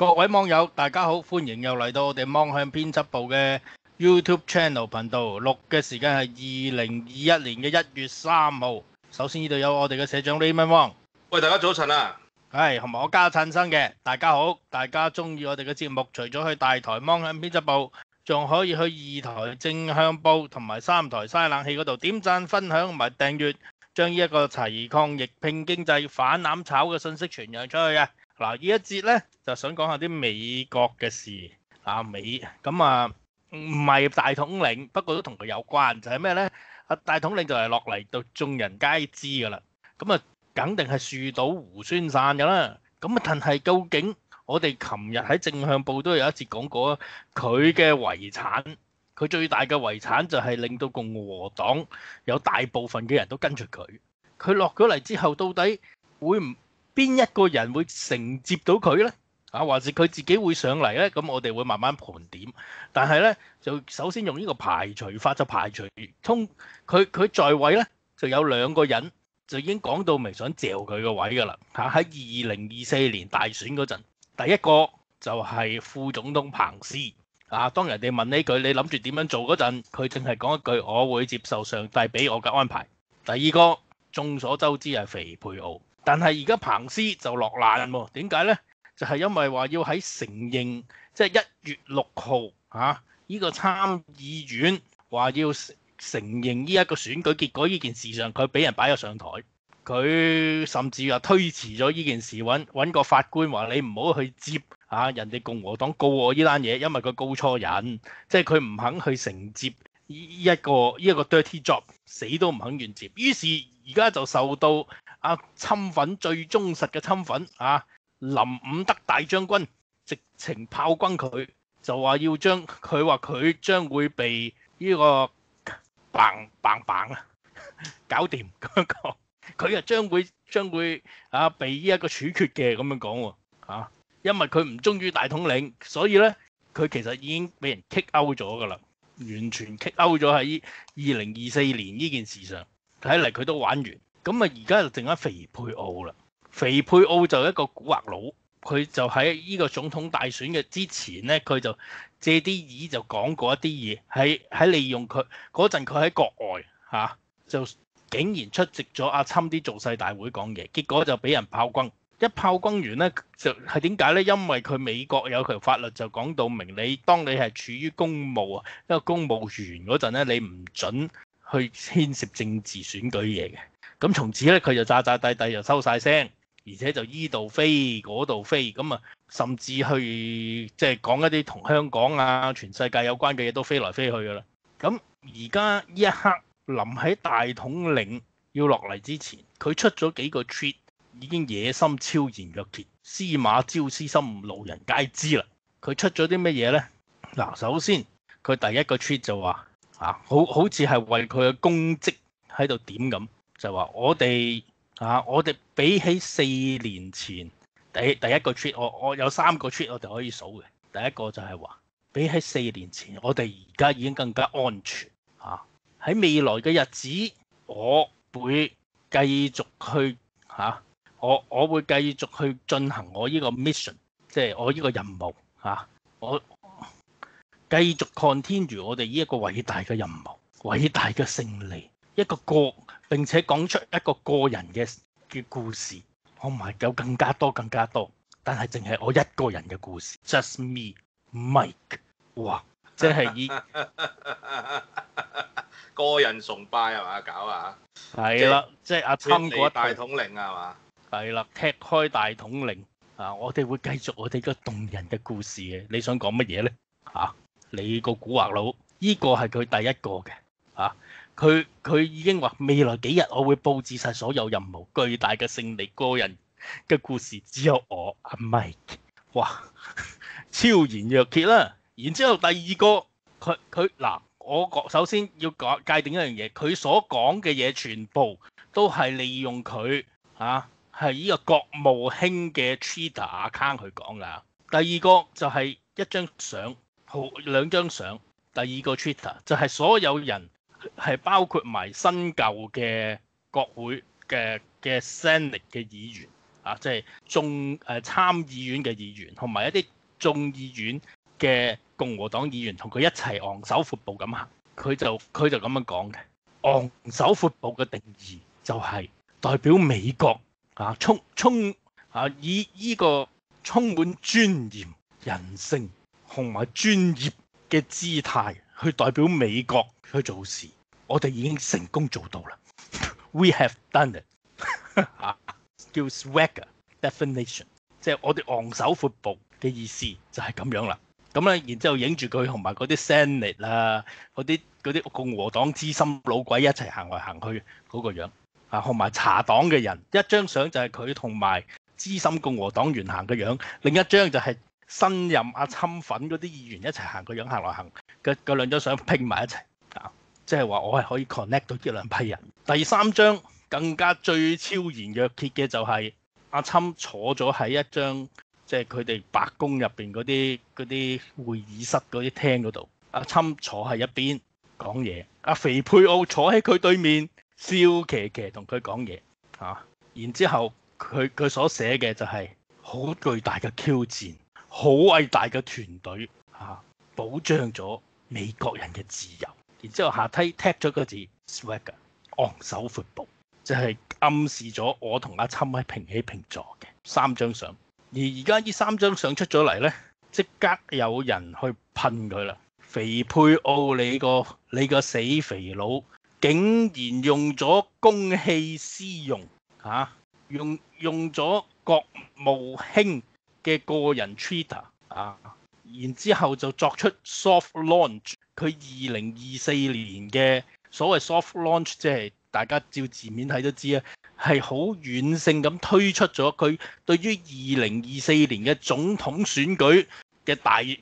各位網友，大家好，歡迎又嚟到我哋網向編輯部嘅 YouTube Channel 頻道。錄嘅時間係2021年嘅1月3號。首先呢度有我哋嘅社長 Raymond Wong。 喂，大家早晨啊！ 係同埋我加燦生嘅，大家好。大家中意我哋嘅節目，除咗去大台網向編輯部，仲可以去二台正向報同埋三台嘥冷氣嗰度點讚、分享同埋訂閱，將呢一個齊抗疫、拼經濟、反攬炒嘅信息傳揚出去啊！嗱，呢一節咧就想講下啲美國嘅事啊，唔係大統領，不過都同佢有關，就係咩咧？大統領就係落嚟到眾人皆知噶啦，咁啊，肯定係樹倒猢猻散噶啦。咁啊，但係究竟我哋琴日喺正向報都有一節講過啊，佢嘅遺產，佢最大嘅遺產就係令到共和黨有大部分嘅人都跟住佢。佢落咗嚟之後，到底會唔邊一個人會承接到佢呢？啊，還是佢自己會上嚟呢？咁我哋會慢慢盤點。但係呢，就首先用呢個排除法就排除佢在位呢，就有兩個人就已經講到明想嚼佢個位㗎啦。嚇，喺2024年大選嗰陣，第一個就係副總統彭斯。啊，當人哋問呢句你諗住點樣做嗰陣，佢淨係講一句我會接受上帝俾我嘅安排。第二個眾所周知係肥佩奧。但係而家彭斯就落難喎，點解呢？就係因為話要喺承認，即係1月6號呢個參議院話要承認呢一個選舉結果呢件事上，佢俾人擺咗上台，佢甚至話推遲咗呢件事，揾個法官話你唔好去接人哋共和黨告我呢單嘢，因為佢告錯人，即係佢唔肯去承接呢一個 dirty job， 死都唔肯願接。於是而家就受到侵粉最忠實嘅侵粉林伍德大將軍直情炮轟佢，就話要將佢將會被呢個棒搞掂咁樣講，佢將會被呢一個處決嘅咁樣講喎，因為佢唔忠於大統領，所以咧佢其實已經俾人 kick out 咗噶啦，完全 kick out 咗喺2024年呢件事上，睇嚟佢都玩完。咁啊，而家就剩翻肥佩奧啦。肥佩奧就一個古惑佬，佢就喺呢個總統大選嘅之前咧，佢就借啲意就講過一啲嘢，喺利用佢嗰陣，佢喺國外就竟然出席咗阿侵啲造勢大會講嘢，結果就俾人炮轟。一炮轟完咧，就係點解咧？因為佢美國有條法律就講到明，當你係處於公務一個公務員嗰陣咧，你唔準去牽涉政治選舉嘢嘅。咁從此咧，佢就詐諦就收晒聲，而且就依度飛嗰度飛，咁甚至去即係講一啲同香港全世界有關嘅嘢都飛來飛去噶啦。咁而家呢一刻臨喺大統領要落嚟之前，佢出咗幾個 tweet 已經野心超然若揭，司馬昭之心路人皆知啦。佢出咗啲乜嘢呢？嗱，首先佢第一個 tweet 就話好似係為佢嘅功績喺度點咁。就話我哋比起4年前第一個 tweet， 我有3個 tweet 我哋可以數嘅。第一個就係話比起4年前，我哋而家已經更加安全喺未來嘅日子，我會繼續去我會繼續去進行我呢個 mission， 即係我呢個任務我繼續 continue 我哋呢一個偉大嘅任務，偉大嘅勝利。並且講出一個個人嘅故事，我唔係有更加多，但係淨係我一個人嘅故事 ，just me Mike， 哇，即係以個人崇拜係嘛搞啊？ 係啦，即係阿侵嗰大統領係嘛？ 係啦，踢開大統領我哋會繼續我哋個動人嘅故事嘅。你想講乜嘢咧？你個古惑佬，呢個係佢第一個嘅佢已經話未來幾日我會佈置晒所有任務，巨大嘅勝利，個人嘅故事只有我阿 Mike， 哇，超然若揭啦。然之後第二個我首先要界定一樣嘢，佢所講嘅嘢全部都係利用佢係呢個國務卿嘅 Twitter account 去講噶。第二個就係一張相，2張相。第二個 Twitter 就係所有人。係包括埋新舊嘅國會嘅 Senate 嘅議員即係參議院嘅議員，同埋一啲眾議院嘅共和黨議員同佢一齊昂首闊步咁行。佢就咁樣講嘅，昂首闊步嘅定義就係代表美國以呢個充滿尊嚴、人性同埋專業嘅姿態去代表美國去做事。我哋已經成功做到啦，We have done it 叫 swagger definition， 即係我哋昂首闊步嘅意思就係咁樣啦。咁咧，然之後影住佢同埋嗰啲 Senate 啊，嗰啲共和黨資深老鬼一齊行來行去嗰個樣啊，同埋茶黨嘅人一張相就係佢同埋資深共和黨員行嘅樣，另一張就係新任侵粉嗰啲議員一齊行個樣行來行嘅兩張相拼埋一齊啊，即係話我係可以 connect 到呢兩批人。第三張更加最超然若揭嘅就係侵坐咗喺一張即係佢哋白宮入邊嗰啲會議室嗰啲廳嗰度，侵坐喺一邊講嘢，肥佩奧坐喺佢對面笑騎騎同佢講嘢啊，然之後佢所寫嘅就係好巨大嘅挑戰，好偉大嘅團隊保障咗美國人嘅自由，然之後下梯踢咗個字 swagger 昂首闊步，就係暗示咗我同侵係平起平坐嘅三張相。而家呢三張相出咗嚟呢，即刻有人去噴佢啦！肥佩奧你個死肥佬，竟然用咗公器私用用咗國務卿嘅個人 Twitter 然之後就作出 soft launch。佢2024年嘅所謂 soft launch， 即係大家照字面睇都知啊，係好軟性咁推出咗佢對於2024年嘅總統選舉嘅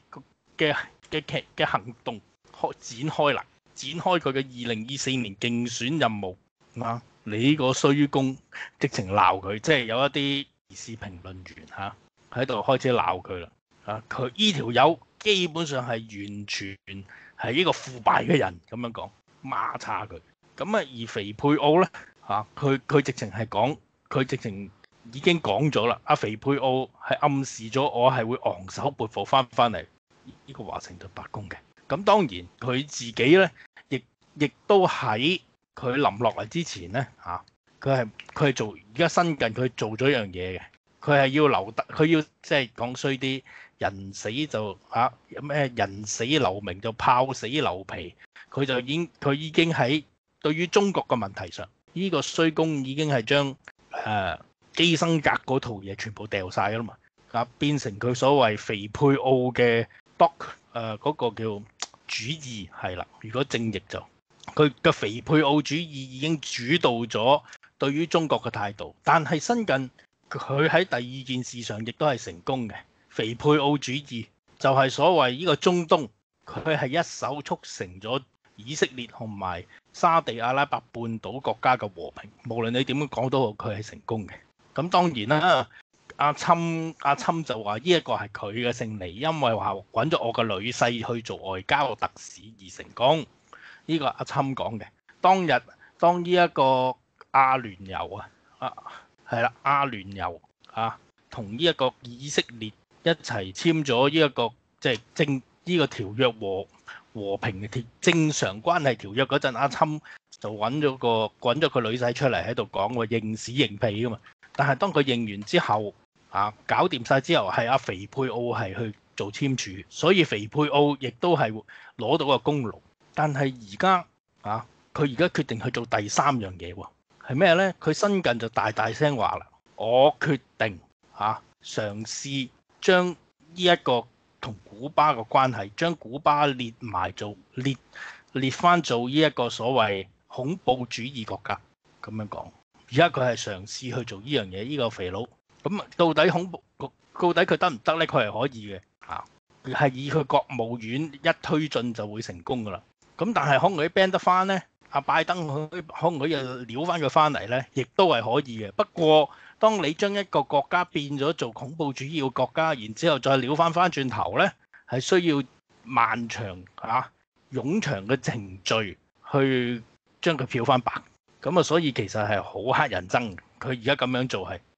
嘅行動展開啦，展開佢嘅2024年競選任務你呢個衰公，直情鬧佢，即係有一啲時事評論員喺度開始鬧佢啦。佢呢條友基本上係完全係呢個腐敗嘅人，咁樣講孖叉佢。咁而肥佩奧咧佢直情係講，佢直情已經講咗啦。肥佩奧係暗示咗我係會昂首闊步翻嚟呢個華盛頓白宮嘅。咁當然佢自己咧，亦都喺佢臨落嚟之前咧佢係做而家新近佢做咗一樣嘢嘅，佢係要留得，佢要即係講衰啲，人死就有咩人死留名就炮死留皮，佢已經喺對於中國嘅問題上，呢個衰公已經係將基辛格嗰套嘢全部掉晒啦嘛，變成佢所謂肥佩奧嘅嗰個叫主義係啦。如果正譯就佢嘅肥佩奧主義已經主導咗對於中國嘅態度，但係新近佢喺第二件事上亦都係成功嘅。肥佩奧主義就係所謂呢個中東，佢係一手促成咗以色列同埋沙地阿拉伯半島國家嘅和平。無論你點樣講都好，佢係成功嘅。咁當然啦，阿侵就話呢一個係佢嘅勝利，因為話揾咗我個女婿去做外交特使而成功。呢個阿侵講嘅。當呢一個阿聯酋阿聯酋同呢一個以色列一齊簽咗呢一個即係呢個條約和平嘅正常關係條約嗰陣，阿侵就揾咗個女仔出嚟喺度講喎，認屎認屁噶嘛。但係當佢認完之後搞掂晒之後，係阿肥佩奧係去做簽署，所以肥佩奧亦都係攞到個功勞。但係而家佢而家決定去做第三樣嘢喎，係咩呢？佢新近就大聲話啦，我決定嘗試將呢一個同古巴嘅關係，將古巴列翻做呢一個所謂恐怖主義國家咁樣講。而家佢係嘗試去做呢樣嘢，呢個肥佬咁到底佢得唔得呢？佢係可以嘅係以佢國務院一推進就會成功噶啦。咁但係可唔可以 ban 得翻呢？阿拜登可唔可以撩翻佢翻嚟呢？亦都係可以嘅。不過當你將一個國家變咗做恐怖主義嘅國家，然之後再撩翻轉頭呢，係需要漫長冗長嘅程序去將佢漂翻白。咁所以其實係好乞人憎。佢而家咁樣做係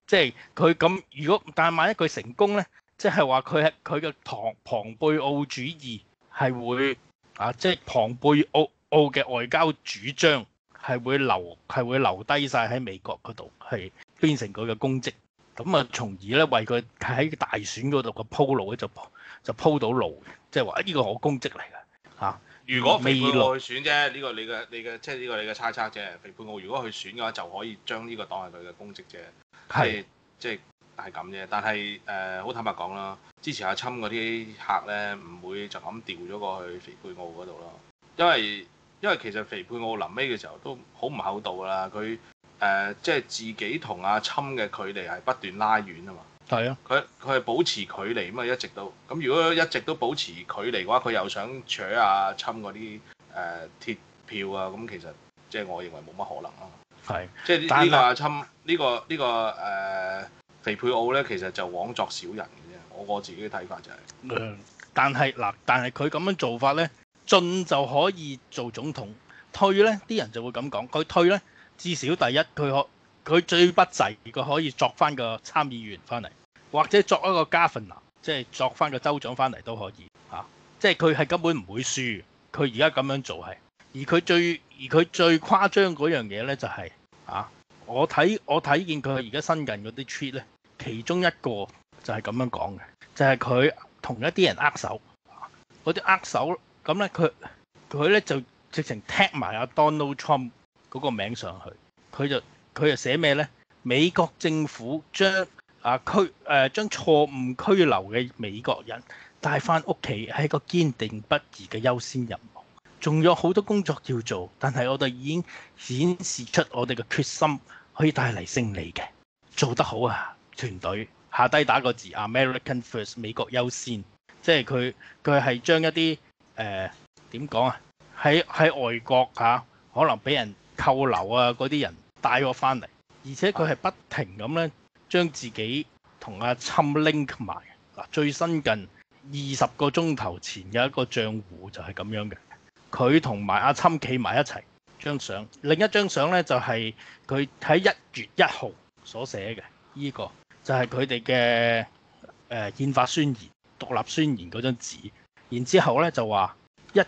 即係佢咁，如果但係萬一佢成功咧，即係話佢嘅龐貝奧主義係會即係龐貝奧嘅外交主張係會留低晒喺美國嗰度，係變成佢嘅功績。咁啊，從而咧為佢喺大選嗰度嘅鋪路咧就鋪到路嘅，即係話呢個我功績嚟嘅嚇。 如果肥佩未來奧去選啫，呢個你嘅即係呢個你嘅猜測啫。肥佩奧如果去選嘅話，就可以將呢個當係佢嘅功績啫。 係即係咁啫。但係好坦白講啦，支持阿侵嗰啲客咧，唔會就咁調咗過去肥佩奧嗰度咯。因為其實肥佩奧臨尾嘅時候都好唔厚道㗎啦。佢即係自己同阿侵嘅距離係不斷拉遠啊嘛。 係啊， 佢係保持距離啊嘛，一直都咁。如果一直都保持距離嘅話，佢又想搶阿侵嗰啲鐵票啊，咁其實即係我認為冇乜可能咯。 係， 即係呢個阿侵呢個肥佩奧咧，其實就枉作小人嘅啫。我自己嘅睇法就係、 但係佢咁樣做法咧，進就可以做總統，退咧啲人就會咁講。佢退咧，至少第一佢最不濟，佢可以作翻個參議員翻嚟，或者作一個 governor，即係作翻個州長翻嚟都可以嚇。即係佢係根本唔會輸，佢而家咁樣做係。而佢最誇張嗰樣嘢咧就係、我睇見佢而家新近嗰啲 tweet 咧，其中一個就係咁樣講嘅，就係佢同一啲人握手，嗰啲握手咁咧，佢咧就直情踢埋阿 Donald Trump 嗰個名上去，佢就寫咩咧？美國政府將將錯誤拘留嘅美國人帶翻屋企係一個堅定不移嘅優先任務，仲有好多工作要做，但係我哋已經顯示出我哋嘅決心可以帶嚟勝利嘅，做得好啊！團隊下低打個字 American First 美國優先，即係佢係將一啲點講啊？喺外國可能俾人扣留啊嗰啲人帶咗翻嚟，而且佢係不停咁咧將自己同阿侵 link 埋嗱。最新近20個鐘頭前有一個賬戶就係咁樣嘅，佢同埋阿侵企埋一齊張相。另一張相咧就係佢喺1月1號所寫嘅，呢個就係佢哋嘅憲法宣言、獨立宣言嗰張紙。然之後咧就話1619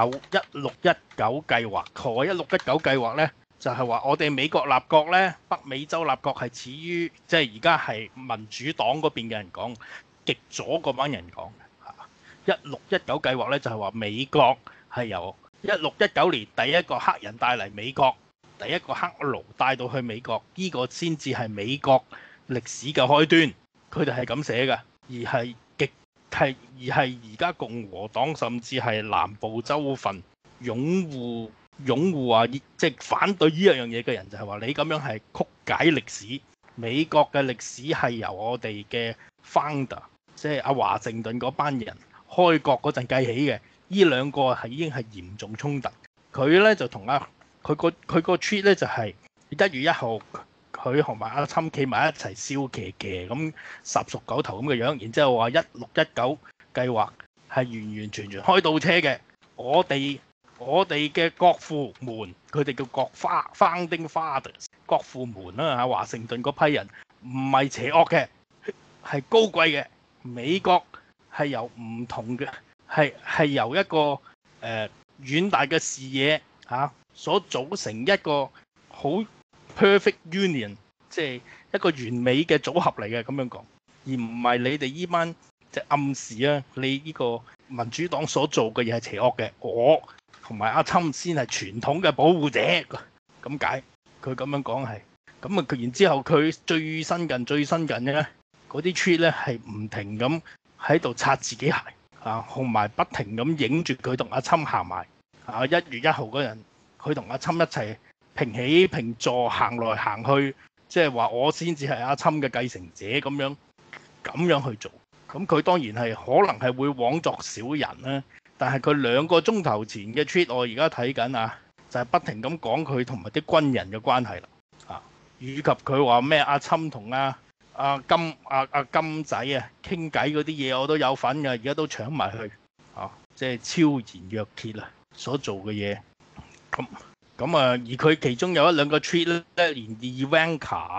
計劃，何謂1619計劃咧？就係話我哋美國立國咧，北美洲立國係始於即係而家係民主黨嗰邊嘅人講，極左嗰班人講嘅。1619計劃咧就係話美國係由1619年第一個黑人帶嚟美國，第一個黑奴帶到去美國，呢個先至係美國歷史嘅開端。佢哋係咁寫嘅，而係而家共和黨甚至係南部州份擁護話，即係反對呢樣嘢嘅人就係話你咁樣係曲解歷史。美國嘅歷史係由我哋嘅 founder， 即係阿華盛頓嗰班人開國嗰陣計起嘅。呢兩個係已經係嚴重衝突。佢咧就同佢個 tweet 咧就係1月1號，佢同埋阿侵企埋一齊笑騎騎咁十熟九頭咁嘅樣，然之後話1619計劃係完完全全開倒車嘅。我哋嘅國父們，佢哋叫founding fathers， 國父們啦華盛頓嗰批人唔係邪惡嘅，係高貴嘅。美國係由唔同嘅係由一個遠大嘅視野所組成一個好 perfect union， 即係一個完美嘅組合嚟嘅咁樣講，而唔係你哋呢班即係暗示你呢個民主黨所做嘅嘢係邪惡嘅，我同埋阿侵先係傳統嘅保護者咁解。佢咁樣講係咁啊。佢然之後佢最新近咧嗰啲 tweet 咧係唔停咁喺度擦自己鞋同埋不停咁影住佢同阿侵行埋1月1號嗰陣，佢同阿侵一齊平起平坐行來行去，即係話我先至係阿侵嘅繼承者咁樣去做。咁佢當然係可能係會枉作小人啦。但係佢2個鐘頭前嘅 tweet 我而家睇緊就係不停咁講佢同埋啲軍人嘅關係啦以及佢話咩阿侵同阿金仔傾偈嗰啲嘢我都有份嘅，而家都搶埋去即係超然若揭所做嘅嘢。咁而佢其中有1-2個 tweet 咧，連 Ivanka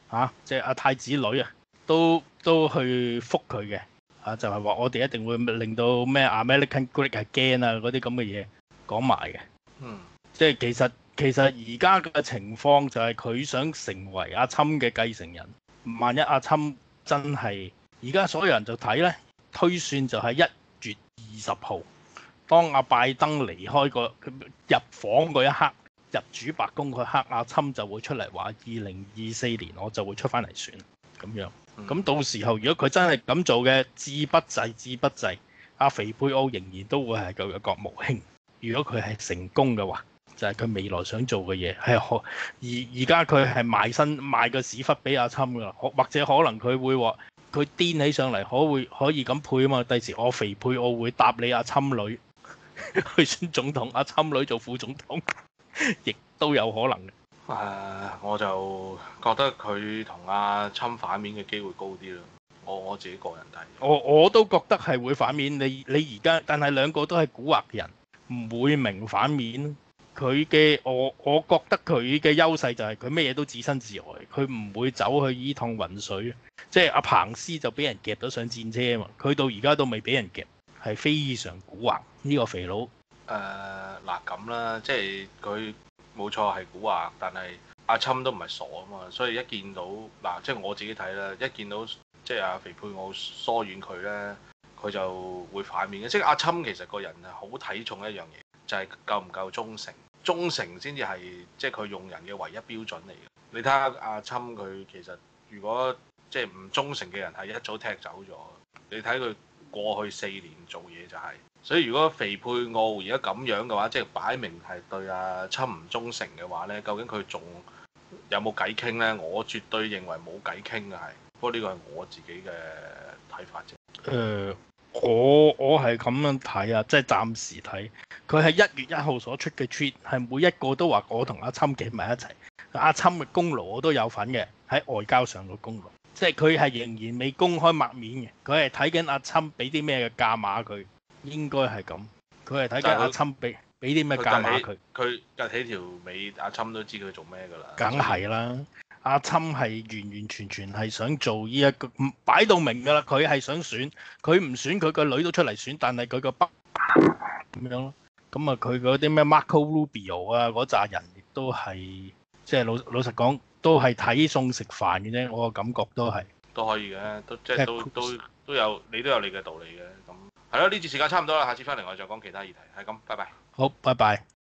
即係阿太子女啊，都去覆佢嘅就係話我哋一定會令到咩 American Great Again 啊嗰啲咁嘅嘢講埋嘅。即係其實而家嘅情況就係佢想成為阿侵嘅繼承人。萬一阿侵真係而家所有人就睇呢，推算就係1月20號，當阿拜登離開入房嗰一刻，入主白宮嗰刻，阿侵就會出嚟話2024年我就會出翻嚟選咁樣。咁到時候如果佢真係咁做嘅，志不濟，阿肥佩奧仍然都會係佢嘅國務卿。如果佢係成功嘅話，就係佢未來想做嘅嘢係而家佢係賣個屎忽俾阿侵㗎，或者可能佢會話佢癲起上嚟可以咁配啊嘛。第時我肥佩奧會搭你阿侵女去選總統，阿侵女做副總統，亦都有可能嘅。 我就覺得佢同阿侵反面嘅機會高啲咯。我自己個人睇， 我都覺得係會反面。你而家，但係兩個都係蠱惑人，唔會明反面。佢嘅我覺得佢嘅優勢就係佢咩嘢都置身事外，佢唔會走去依趟渾水。即係阿彭斯就俾人夾咗上戰車啊嘛，佢到而家都未俾人夾，係非常蠱惑呢個肥佬。 嗱咁啦，即係佢冇錯係蠱惑，但係阿侵都唔係傻啊嘛，所以一見到即係我自己睇啦，一見到即係阿肥佩奧疏遠佢咧，佢就會反面嘅。即係阿侵其實個人係好睇重一樣嘢，就係夠唔夠忠誠。忠誠先至係即係佢用人嘅唯一標準嚟嘅。你睇下阿侵佢其實如果即係唔忠誠嘅人係一早踢走咗。你睇佢過去4年做嘢就係。所以如果肥佩奧而家咁樣嘅話，即係擺明係對阿侵唔忠誠嘅話呢，究竟佢仲有冇偈傾呢？我絕對認為冇偈傾嘅係。不過呢個係我自己嘅睇法啫。 我係咁樣睇啊，即係暫時睇，佢係1月1號所出嘅 tweet 係每一個都話我同阿侵企埋一齊，阿侵嘅功勞我都有份嘅，喺外交上嘅功勞，即係佢係仍然未公開抹面嘅，佢係睇緊阿侵俾啲咩嘅價碼佢，應該係咁，佢係睇緊阿侵俾啲咩價碼佢， 佢趌起條尾，阿侵都知佢做咩㗎啦， 梗係啦。阿侵係完完全全係想做呢一個，擺到明㗎啦，佢係想選，佢唔選佢個女都出嚟選，但係佢個北咁樣咯。咁啊，佢嗰啲咩 Marco Rubio 啊嗰扎人亦都係，即係老實講，都係睇餸食飯嘅啫。我個感覺都係都可以嘅，即係都有你都有你嘅道理嘅。咁係咯，呢節時間差唔多啦，下次翻嚟我哋再講其他議題。係咁，拜拜。 好，拜拜。